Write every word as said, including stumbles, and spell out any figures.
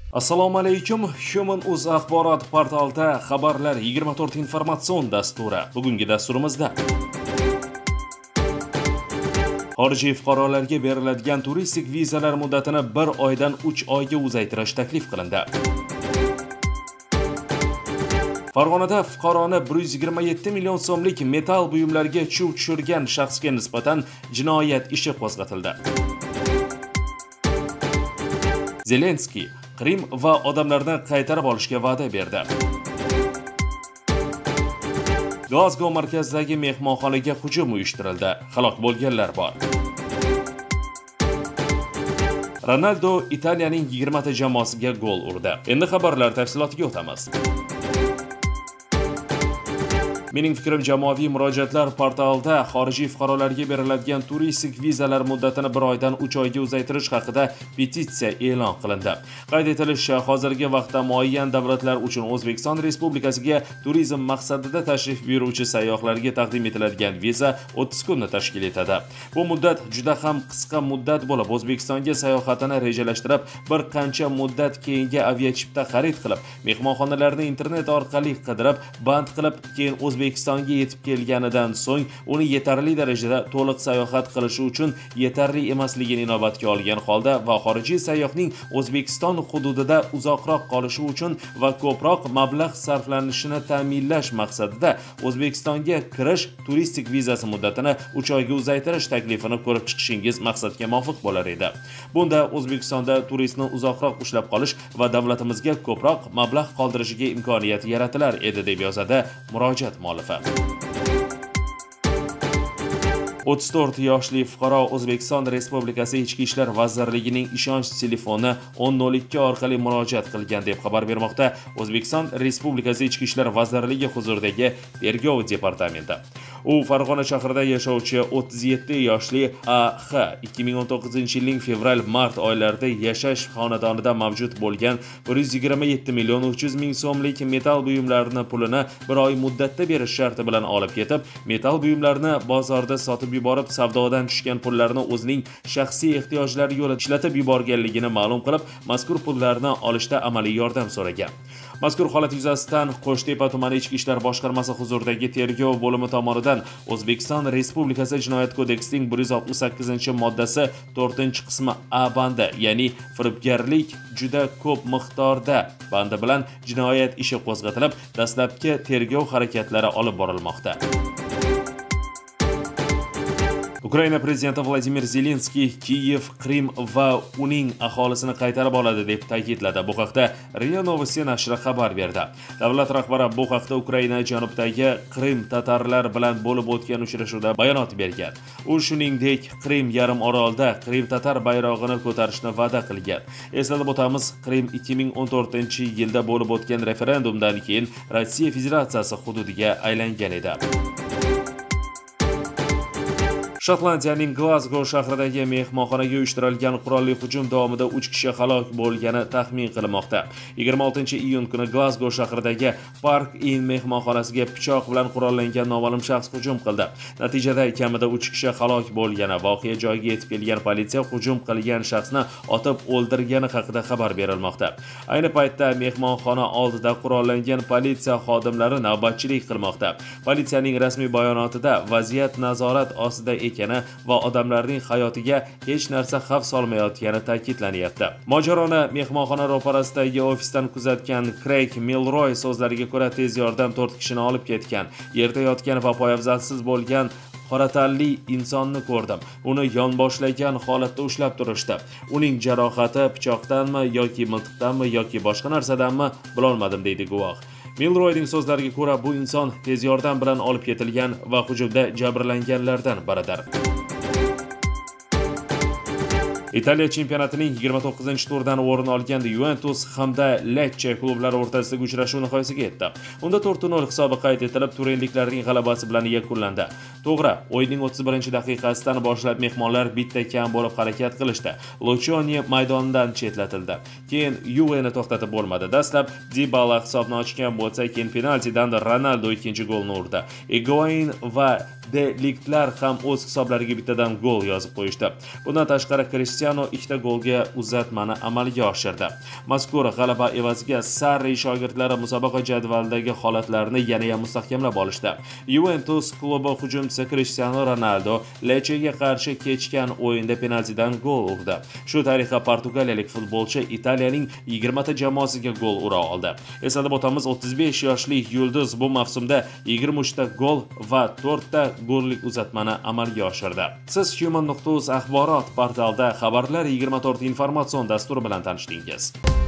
Assalomu alaykum. Human.uz axborot portalida xabarlar yigirma to'rt informatsion dasturi. Bugungi dasturimizda xorijiy fuqarolarga beriladigan turistik vizalar muddatini bir oydan uch oyga uzaytirish taklif qilindi. Farg'onada fuqaroni bir yuz yigirma yetti million so'mlik metal buyumlarga chuv tushirgan shaxsga nisbatan jinoyat ishi qo'zg'atildi. Zelenskiy Qrim va odamlarni qaytarib olishga va'da berdi. Glasgow markazidagi mehmonxonaga hujum uyushtirildi. Halok bo'lganlar bor. Ronaldo Italiyaning yigirma ta jamoasiga gol urdi. Endi xabarlar tafsilotiga o'tamiz. Mening fikrim, jamoaviy murojaatlar portalida xorijiy fuqarolarga beriladigan turistik vizalar muddatini bir oydan uch oyga uzaytirish haqida petitsiya e'lon qilindi. Qayd etilishicha, hozirgi vaqtda muayyan davlatlar uchun O'zbekiston Respublikasiga turizm maqsadida tashrif buyuruvchi sayyohlarga taqdim etiladigan viza o'ttiz kunni tashkil etadi. Bu muddat juda ham qisqa muddat bo'lib, O'zbekistonga sayohatini rejalashtirib, bir qancha muddat keyinga aviachipta xarid qilib, mehmonxonalarni internet orqali qidirib, band qilib, keyin O'zbekistonga yetib kelganidan so'ng uni yetarli darajada to'liq sayohat qilishi uchun yetarli emasligini inobatga olgan holda va xorijiy sayyohning O'zbekiston hududida uzoqroq qolishi uchun va ko'proq mablag' sarflanishini ta'minlash maqsadida O'zbekistonga kirish turistik vizasi muddatini uch oyga uzaytirish taklifini ko'rib chiqishingiz maqsadga muvofiq bo'lar edi. Bunda O'zbekistonda turistni uzoqroq ushlab qolish va davlatimizga ko'proq mablag' qoldirishiga imkoniyat yaratilar edi, deb yozadi murojaat muallifi. o'ttiz to'rt yoshli fuqaro O'zbekiston Respublikasi Ichki ishlar vazirligining ishonch telefoni o'n nol ikki orqali murojaat qilgan deb xabar bermoqda O'zbekiston Respublikasi Ichki ishlar vazirligi huzuridagi tergov departamenti. U Farg'ona shahrida yashovchi o'ttiz yetti yoshli A X ikki ming o'n to'qqizinchi yilning fevral-mart oylarida yashash xonadonida mavjud bo'lgan bir yuz yigirma yetti million uch yuz ming so'mlik metal buyumlarini pulini bir oy muddatda berish sharti bilan olib ketib, metal buyumlarni bozorda sotib yuborib, savdodan tushgan pullarni o'zining shaxsiy ehtiyojlari yo'lida ishlatib yuborganligini ma'lum qilib, mazkur pullarni olishda amaliy yordam so'ragan. Mazkur holat yuzasidan Qo'shtepa tumani Ichki ishlar boshqarmasi huzuridagi tergov bo'limi tomonidan O'zbekiston Respublikasi Jinoyat kodeksining bir yuz oltmish sakkizinchi moddasi to'rtinchi qismi A bandi, ya'ni firibgarlik juda ko'p miqdorda bandi bilan jinoyat ishi qo'zg'atilib, dastlabki tergov harakatlari olib borilmoqda. Ukraina prezidenti Vladimir Zelenskiy Kiyev, Qrim va uning aholisini qaytarib oladi deb ta'kidladi. Bu haqda RIA Novosti nashri xabar berdi. Davlat rahbari bu haqda Ukraina janubidagi Qrim tatarlar bilan bo'lib o'tgan uchrashuvda bayonot bergan. U shuningdek, Qrim yarim orolida Qrim tatar bayrog'ini ko'tarishni va'da qilgan. Eslatib o'tamiz, Qrim ikki ming o'n to'rtinchi yilda bo'lib o'tgan referendumdan keyin Rossiya Federatsiyasi hududiga aylangan edi. Shotlandiyaning Glasgow shahridagi mehmonxonaga uyushtirilgan qurolli hujum davomida uch kishi halok bo'lgani taxmin qilinmoqda. yigirma oltinchi iyun kuni Glasgow shahridagi Park Inn mehmonxonasiga pichoq bilan qurollangan noma'lum shaxs hujum qildi. Natijada kamida uch kishi halok bo'lgani, voqea joyiga yetib kelgan politsiya hujum qilgan shaxsni otib o'ldirgani haqida xabar berilmoqda. Ayni paytda mehmonxona oldida qurollangan politsiya xodimlari navbatchilik qilmoqda. Politsiyaning rasmiy bayonotida vaziyat nazorat ostida ekani va odamlarning hayotiga hech narsa xavf solmayotgani ta'kidlanyapti. Mojaroni mehmonxona ro'parasidagi ofisdan kuzatgan Craig Milroy so'zlariga ko'ra, tez yordam to'rt kishini olib ketgan. Yerda yotgan va poyabzalsiz bo'lgan qora tanli insonni ko'rdim. Uni yonboshlagan holatda ushlab turishdi. Uning jarohati pichoqdanmi yoki miltiqdanmi yoki boshqa narsadanmi bilolmadim, deydi guvoh. Milroyning so'zlariga ko'ra, bu inson tez yordam bilan olib ketilgan va hujumda jabrlanganlardan biridir. Italiya chempionatining yigirma to'qqizinchi turidan o'rin olgan Juventus hamda Lecce klublari o'rtasidagi uchrashuv nihoyasiga yetdi. Unda to'rt nol hisobi qayd etilib, turinliklarning g'alabasi bilan yakunlandi. To'g'ri, o'yinning o'ttiz birinchi daqiqasidan boshlab mehmonlar bitta kam bo'lib harakat qilishdi. Luciani maydondan chetlatildi. Keyin Juveni to'xtatib bo'lmadi. Dastlab Dybala hisobni ochgan bo'lsa, keyin penaltidan Ronaldo ikkinchi golni urdi. Higuain va De Ligtlar ham o'z hisoblariga bittadan gol yozib qo'yishdi. Bundan tashqari Cristiano ikkita golga uzatmani amalga oshirdi. Mazkur g'alaba evaziga Sarri shogirdlari musobaqa jadvalidagi holatlarini yana ham mustahkamlab olishdi. Juventus klubi hujumchisi Cristiano Ronaldo Lecce'ga qarshi kechgan o'yinda penaltidan gol urdi. Shu tariqa portugaliyalik futbolchi Italiyaning yigirma ta jamoasiga gol ura oldi. Eslatib o'tamiz, o'ttiz besh yoshli yulduz bu mavsumda yigirma uch ta gol va to'rt ta gollik uzatmani amalga oshirdi. Siz human nuqta uz axborot portalida xabarlar yigirma to'rt informatsion dasturi bilan tanishdingiz.